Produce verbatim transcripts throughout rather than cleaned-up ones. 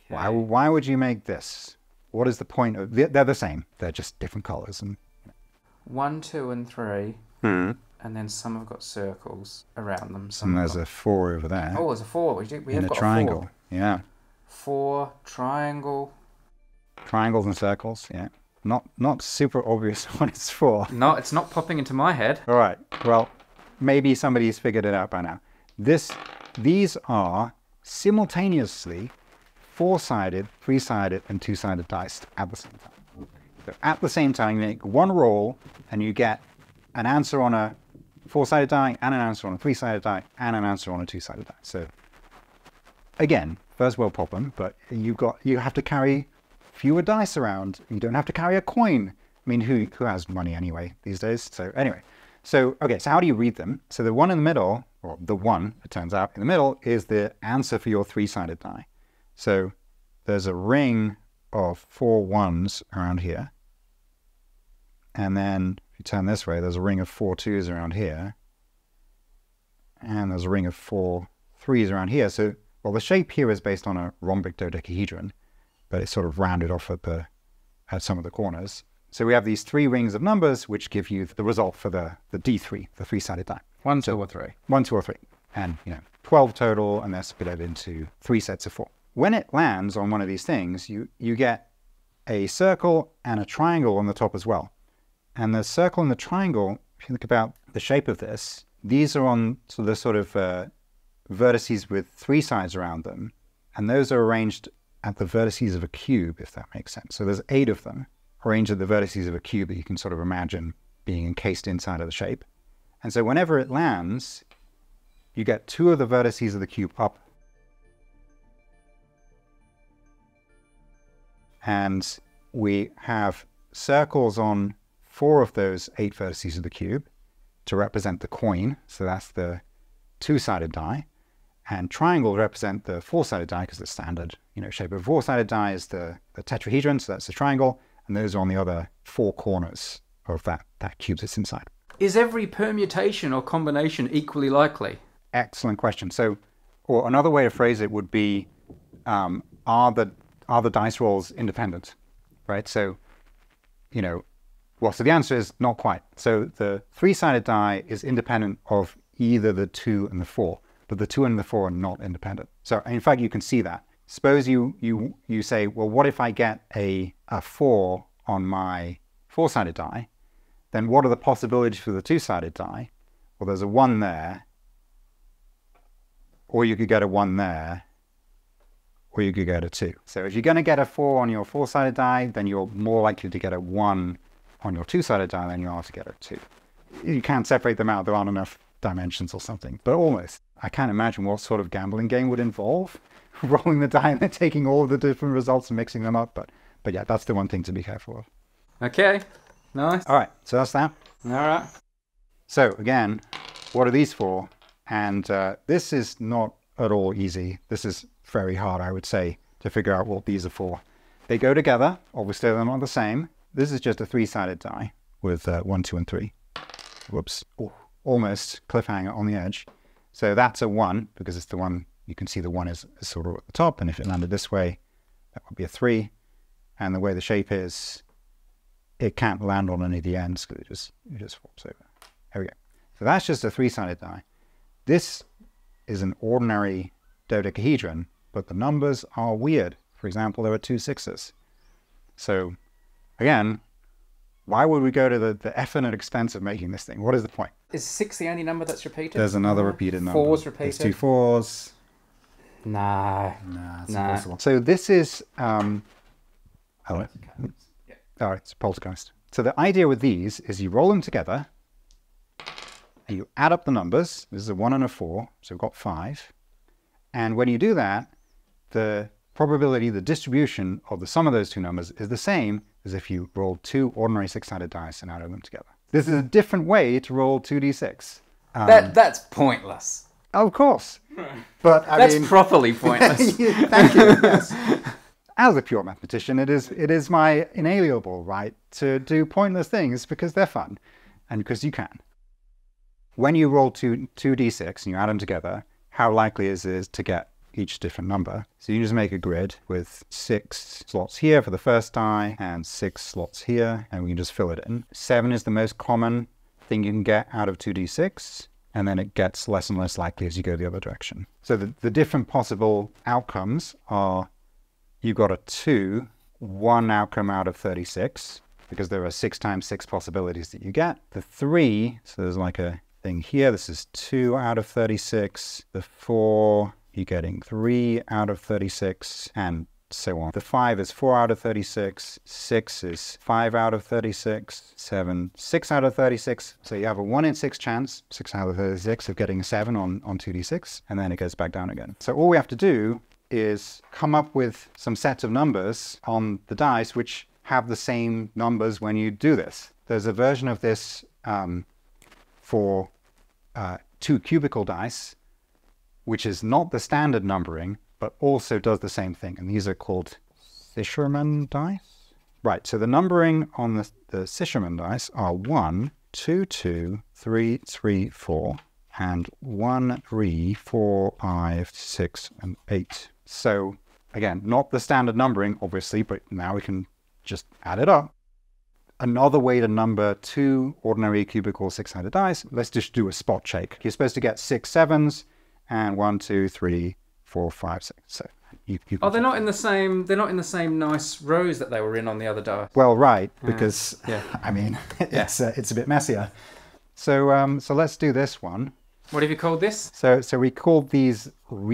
Why, why would you make this? What is the point of... They're, they're the same. They're just different colors. And One, two, and three. Hmm. And then some have got circles around them. Some and there's got... a four over there. Oh, there's a four. We, do, we in have a got triangle. a four. Yeah. Four, triangle. Triangles and circles, yeah. Not not super obvious what it's for. No, it's not popping into my head. All right. Well, maybe somebody's figured it out by now. This, these are simultaneously four-sided, three-sided, and two-sided dice at the same time. So at the same time, you make one roll, and you get an answer on a four-sided die, and an answer on a three-sided die, and an answer on a two-sided die. So again, first world problem, but you got you have to carry fewer dice around. You don't have to carry a coin. I mean, who who has money anyway these days? So anyway, so okay, so how do you read them? So the one in the middle, or the one, it turns out, in the middle is the answer for your three-sided die. So there's a ring of four ones around here. And then if you turn this way, there's a ring of four twos around here. And there's a ring of four threes around here. So, well, the shape here is based on a rhombic dodecahedron, but it's sort of rounded off at the at some of the corners. So we have these three rings of numbers, which give you the result for the, the D three, the three-sided die. One, so, two, or three. One, two, or three. And, you know, twelve total, and they're split into three sets of four. When it lands on one of these things, you, you get a circle and a triangle on the top as well. And the circle and the triangle, if you think about the shape of this, these are on so the sort of uh, vertices with three sides around them. And those are arranged at the vertices of a cube, if that makes sense. So there's eight of them arranged at the vertices of a cube that you can sort of imagine being encased inside of the shape. And so whenever it lands, you get two of the vertices of the cube up. And we have circles on four of those eight vertices of the cube to represent the coin. So that's the two-sided die. And triangles represent the four-sided die because the standard, you know, shape of a four-sided die is the, the tetrahedron, so that's the triangle. And those are on the other four corners of that, that cube that's inside. Is every permutation or combination equally likely? Excellent question. So, or another way to phrase it would be, um, are the are the dice rolls independent, right? So, you know, well, so the answer is not quite. So the three-sided die is independent of either the two and the four, but the two and the four are not independent. So in fact, you can see that. Suppose you you you say, well, what if I get a a four on my four-sided die? Then what are the possibilities for the two-sided die? Well, there's a one there, or you could get a one there, or you could get a two. So if you're going to get a four on your four-sided die, then you're more likely to get a one on your two-sided die than you are to get a two. You can't separate them out. There aren't enough dimensions or something, but almost. I can't imagine what sort of gambling game would involve rolling the die and then taking all of the different results and mixing them up. But, but yeah, that's the one thing to be careful of. Okay, nice. All right, so that's that. All right. So again, what are these for? And uh, this is not at all easy. This is very hard, I would say, to figure out what these are for. They go together. Obviously, they're not the same. This is just a three-sided die with uh, one, two, and three. Whoops. Oh, almost cliffhanger on the edge. So that's a one, because it's the one, you can see the one is, is sort of at the top. And if it landed this way, that would be a three. And the way the shape is, it can't land on any of the ends because it just, it just flops over. There we go. So that's just a three-sided die. This is an ordinary dodecahedron, but the numbers are weird. For example, there are two sixes. So again, why would we go to the, the effort and expense of making this thing? What is the point? Is six the only number that's repeated? There's another repeated number. Four's repeated? There's two fours. No. Nah, it's nah. impossible. So this is... Um, oh, Yeah. all right, it's a poltergeist. So the idea with these is you roll them together, and you add up the numbers. This is a one and a four, so we've got five. And when you do that, the probability, the distribution of the sum of those two numbers is the same as if you rolled two ordinary six-sided dice and added them together. This is a different way to roll two d six. Um, That That's pointless. of course. But I That's mean, properly pointless. thank you. Yes. As a pure mathematician, it is it is my inalienable right to do pointless things because they're fun and because you can. When you roll two, two d six and you add them together, how likely is it to get each different number. So you just make a grid with six slots here for the first die and six slots here, and we can just fill it in. Seven is the most common thing you can get out of two d six, and then it gets less and less likely as you go the other direction. So the, the different possible outcomes are you've got a two, one outcome out of thirty-six, because there are six times six possibilities that you get. The three, so there's like a thing here, this is two out of thirty-six. The four, you're getting three out of thirty-six, and so on. The five is four out of thirty-six, six is five out of thirty-six, seven, six out of thirty-six. So you have a one in six chance, six out of thirty-six, of getting a seven on, on two d six, and then it goes back down again. So all we have to do is come up with some sets of numbers on the dice which have the same numbers when you do this. There's a version of this um, for uh, two cubical dice, which is not the standard numbering, but also does the same thing. And these are called Fisherman dice. Right, so the numbering on the, the Fisherman dice are one, two, two, three, three, four, and one, three, four, five, six, and eight. So again, not the standard numbering, obviously, but now we can just add it up. Another way to number two ordinary cubical six-sided dice, let's just do a spot shake. You're supposed to get six sevens, and one, two, three, four, five, six. So you, you oh, they're not in the same. They're not in the same nice rows that they were in on the other die. Well, right, because uh, yeah. I mean, it's uh, it's a bit messier. So um, so let's do this one. What have you called this? So so we called these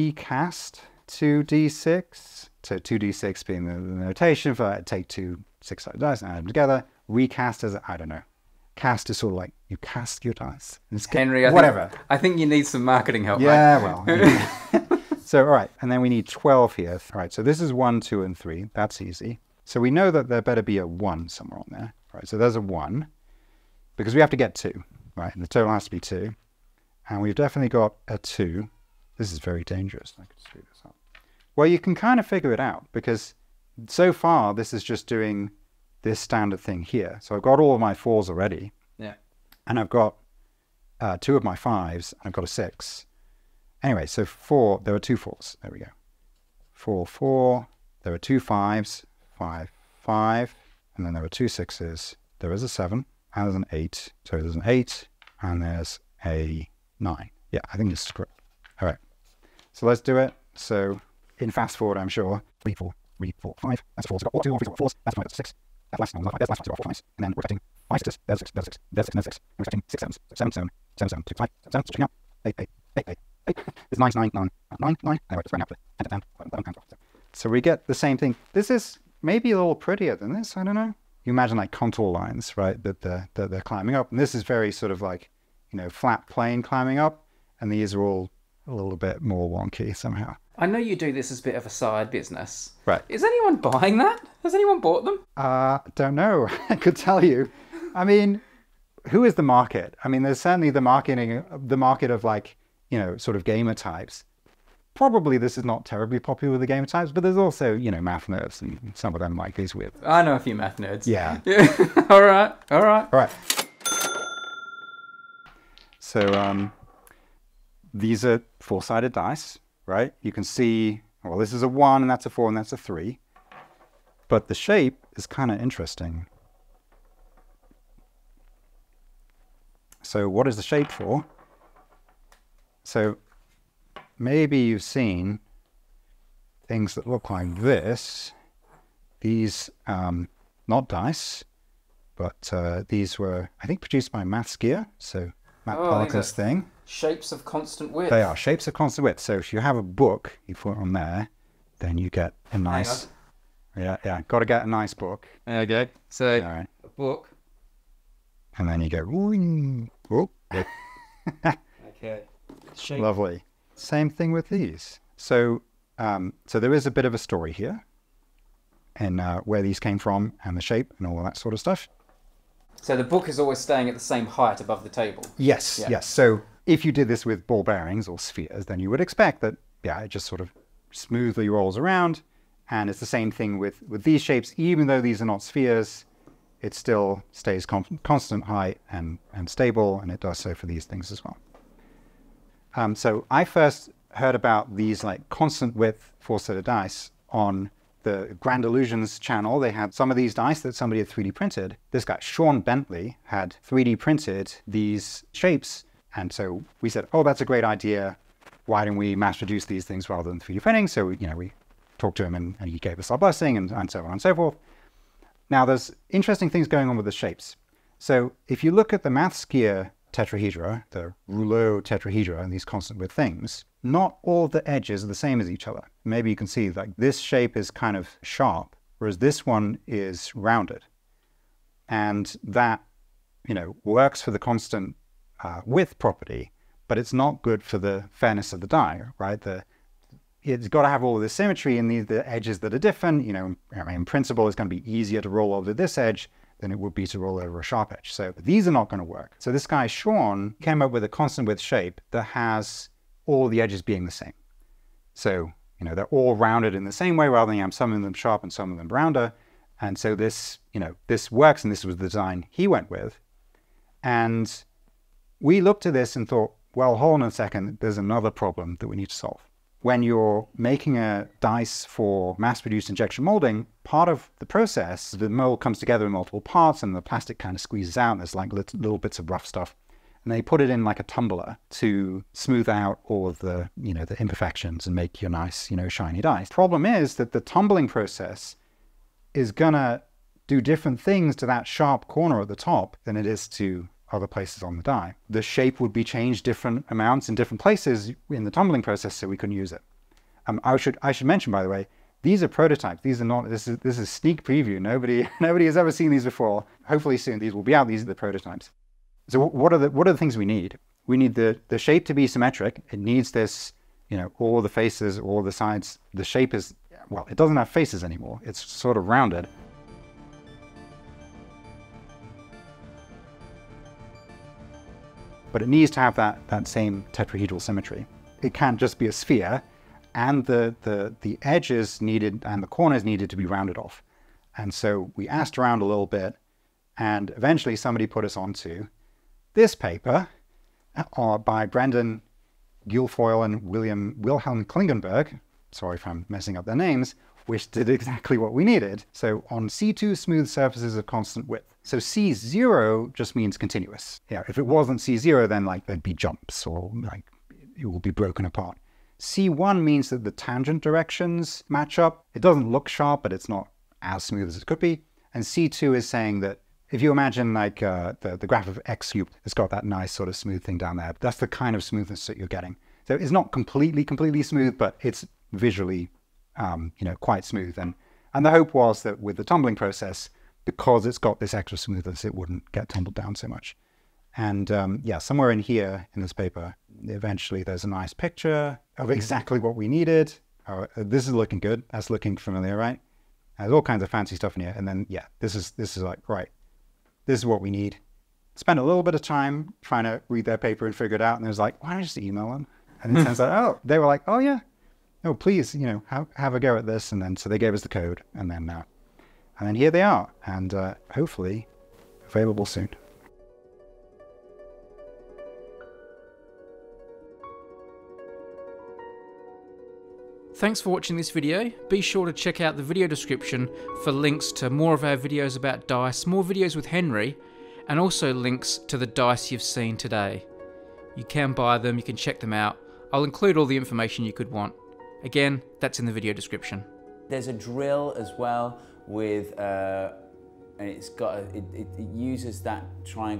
recast two d six. So two d six being the, the notation for uh, take two six-sided dice and add them together. Recast as I don't know. Cast is sort of like you cast your dice. Henry, I whatever. Think, I think you need some marketing help. Yeah, mate. well. Yeah. So all right, and then we need twelve here. All right, so this is one, two, and three. That's easy. So we know that there better be a one somewhere on there. All right, so there's a one because we have to get two, right? And the total has to be two, and we've definitely got a two. This is very dangerous. I could screw this up. Well, you can kind of figure it out because so far this is just doing this standard thing here. So I've got all of my fours already. Yeah. And I've got uh, two of my fives, and I've got a six. Anyway, so four, there are two fours. There we go. Four, four. There are two fives, five, five. And then there are two sixes. There is a seven, and there's an eight. So there's an eight, and there's a nine. Yeah, I think this is correct. All right. So let's do it. So in fast forward, I'm sure. Three, four, three, four, five. That's a four. So we've got two, three, four, fours. That's five, that's a six. That's last number, there's last two, four fives. And then we're expecting five sixes, there's a six, there's a six, there's a six, and there's a six. And we're expecting six sevens, so seven, seven, seven, seven, two, five, seven, seven, switching out, eight, eight, eight, eight, eight. There's nine, nine, nine, nine, nine. And we're just running out to ten, ten, eleven, eleven, twelve. So we get the same thing. This is maybe a little prettier than this, I don't know. You imagine like contour lines, right, that they're, that they're climbing up. And this is very sort of like, you know, flat plane climbing up. And these are all a little bit more wonky somehow. I know you do this as a bit of a side business. Right. Is anyone buying that? Has anyone bought them? Uh, don't know. I could tell you. I mean, who is the market? I mean, there's certainly the marketing, the market of like, you know, sort of gamer types. Probably this is not terribly popular with the gamer types, but there's also, you know, math nerds, and some of them like these weird. I know a few math nerds. Yeah. Yeah. all right. All right. All right. So um, these are four-sided dice. Right? You can see, well, this is a one, and that's a four, and that's a three. But the shape is kind of interesting. So what is the shape for? So maybe you've seen things that look like this. These, um, not dice, but uh, these were, I think, produced by Maths Gear. So Matt Oh, Parker's thing. Shapes of constant width. They are shapes of constant width. So if you have a book, you put it on there, then you get a nice. Yeah, yeah. Got to get a nice book. There you go. So All right. a book. And then you go. Whooing, whoop. Okay. Shape. Lovely. Same thing with these. So, um, so there is a bit of a story here, and uh, where these came from, and the shape, and all that sort of stuff. So the book is always staying at the same height above the table. Yes. Yeah. Yes. So if you did this with ball bearings or spheres, then you would expect that, yeah, it just sort of smoothly rolls around. And it's the same thing with, with these shapes. Even though these are not spheres, it still stays con constant height and, and stable, and it does so for these things as well. Um, so I first heard about these like constant width four-sided dice on the Grand Illusions channel. They had some of these dice that somebody had three D printed. This guy, Sean Bentley, had three D printed these shapes. And so we said, oh, that's a great idea. Why don't we mass produce these things rather than three D printing? So, you know, we talked to him and, and he gave us our blessing and, and so on and so forth. Now, there's interesting things going on with the shapes. So if you look at the Mathskia tetrahedra, the rouleau tetrahedra, and these constant width things, not all the edges are the same as each other. Maybe you can see like this shape is kind of sharp, whereas this one is rounded. And that, you know, works for the constant uh, width property, but it's not good for the fairness of the die, right? The, it's got to have all of this symmetry in the, the edges that are different. You know, I mean, in principle, it's going to be easier to roll over this edge than it would be to roll over a sharp edge. So these are not going to work. So this guy, Sean, came up with a constant width shape that has all the edges being the same. So, you know, they're all rounded in the same way rather than some of them sharp and some of them rounder. And so this, you know, this works, and this was the design he went with. And we looked at this and thought, well, hold on a second, there's another problem that we need to solve. When you're making a dice for mass-produced injection molding, part of the process, the mold comes together in multiple parts and the plastic kind of squeezes out, and there's like little bits of rough stuff. And they put it in like a tumbler to smooth out all of the, you know, the imperfections and make your nice, you know, shiny dice. Problem is that the tumbling process is gonna do different things to that sharp corner at the top than it is to other places on the die. The shape would be changed different amounts in different places in the tumbling process, so we couldn't use it. Um, I should I should mention, by the way, these are prototypes. These are not. This is this is sneak preview. Nobody nobody has ever seen these before. Hopefully soon these will be out. These are the prototypes. So what are the what are the things we need? We need the the shape to be symmetric. It needs this, you know, all the faces, all the sides. The shape is, well, it doesn't have faces anymore. It's sort of rounded. But it needs to have that, that same tetrahedral symmetry. It can't just be a sphere, and the, the, the edges needed and the corners needed to be rounded off. And so we asked around a little bit, and eventually somebody put us onto this paper uh, by Brendan Guilfoyle and William Wilhelm Klingenberg, sorry if I'm messing up their names, which did exactly what we needed. So on C two smooth surfaces of constant width. So C zero just means continuous. Yeah, if it wasn't C zero, then like there'd be jumps or like it will be broken apart. C one means that the tangent directions match up. It doesn't look sharp, but it's not as smooth as it could be. And C two is saying that if you imagine like uh, the, the graph of x cubed, it's got that nice sort of smooth thing down there. That's the kind of smoothness that you're getting. So it's not completely, completely smooth, but it's visually Um, you know, quite smooth. And, and the hope was that with the tumbling process, because it's got this extra smoothness, it wouldn't get tumbled down so much. And um, yeah, somewhere in here in this paper, eventually there's a nice picture of exactly what we needed. Oh, this is looking good. That's looking familiar, right? There's all kinds of fancy stuff in here. And then, yeah, this is, this is like, right, this is what we need. Spend a little bit of time trying to read their paper and figure it out. And it was like, why don't I just email them? And it turns out, oh, they were like, oh yeah, oh, please, you know, have, have a go at this. And then, so they gave us the code, and then, uh, and then here they are, and uh, hopefully available soon. Thanks for watching this video. Be sure to check out the video description for links to more of our videos about dice, more videos with Henry, and also links to the dice you've seen today. You can buy them, you can check them out. I'll include all the information you could want. Again, that's in the video description. There's a drill as well with, uh, and it's got a, it, it, it uses that triangle.